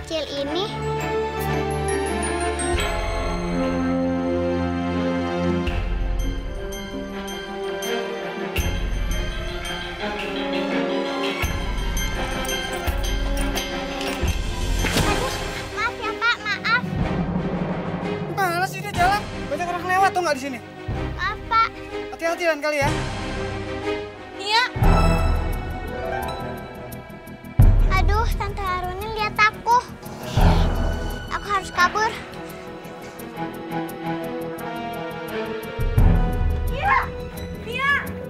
sekecil ini. Aduh, maaf ya Pak, maaf. Mana sih dia jalan? Banyak orang lewat tuh nggak di sini? Maaf Pak. Hati-hati lain kali ya. Nia, Aduh, Tante Aruni lihat aku. Aku harus kabur. Nia, Nia,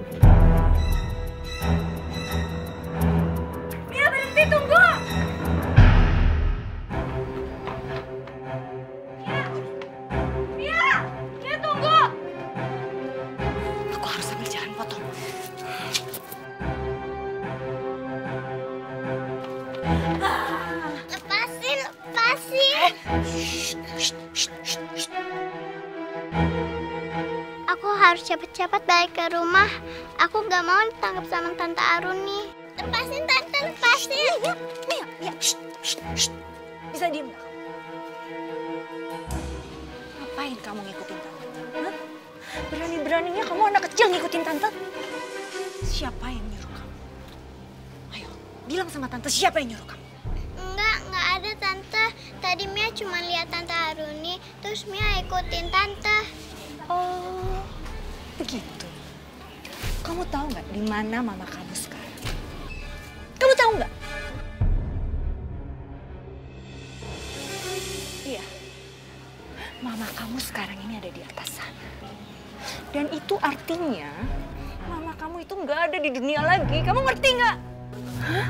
Nia berhenti tunggu. Nia, Nia tunggu. Aku harus ambil jalan potong. Lepasin, lepasin. Aku harus cepat-cepat balik ke rumah. Aku gak mau ditangkap sama Tante Aruni. Lepasin, Tante, lepasin. Nia. Bisa diem nggak? Ngapain kamu ngikutin tante? Hah? Berani-beraninya kamu anak kecil ngikutin tante? Siapa yang nyuruh kamu? Ayo, bilang sama tante siapa yang nyuruh kamu? Enggak ada Tante. Tadi Mia cuma lihat Tante Aruni, terus Mia ikutin Tante. Oh, begitu. Kamu tahu nggak di mana mama kamu sekarang? Kamu tahu nggak? Iya, mama kamu sekarang ini ada di atas sana. Dan itu artinya mama kamu itu nggak ada di dunia lagi. Kamu ngerti nggak? Hah?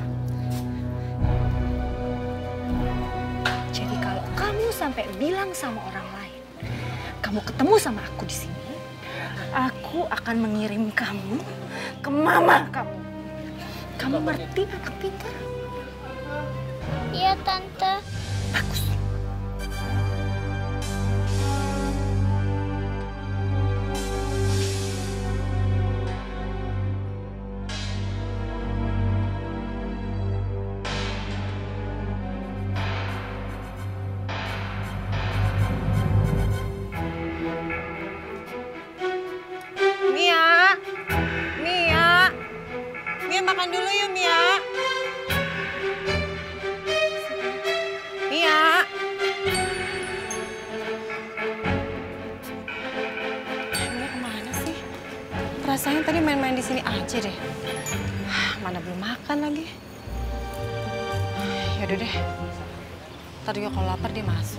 Jadi kalau kamu sampai bilang sama orang lain, kamu ketemu sama aku di sini, aku akan mengirim kamu ke mama kamu. Kamu ngerti anak pintar? Iya Tante. Bagus. Mia, Mia makan dulu yuk Mia. Mia. Mia kemana sih? Rasanya tadi main-main di sini aja deh. Mana belum makan lagi. Yaudah deh. Ntar juga kalau lapar dia masuk.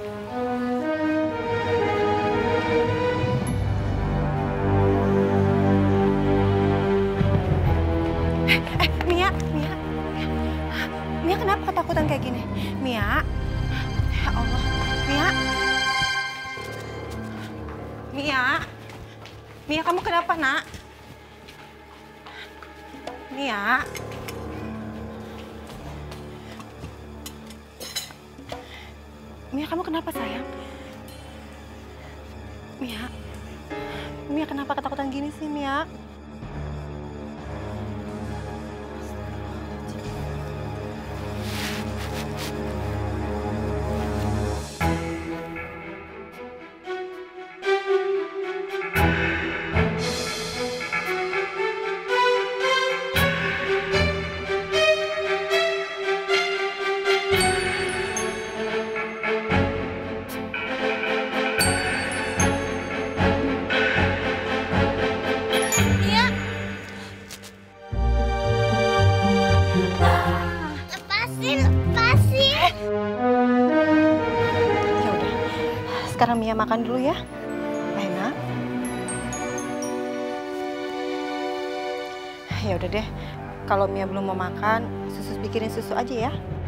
Mia kenapa ketakutan kayak gini? Mia, ya Allah, Mia kamu kenapa nak? Mia, kamu kenapa sayang? Mia kenapa ketakutan gini sih Mia? Sekarang Mia makan dulu ya. Enak. Ya udah deh. Kalau Mia belum mau makan, Susu bikinin susu aja ya.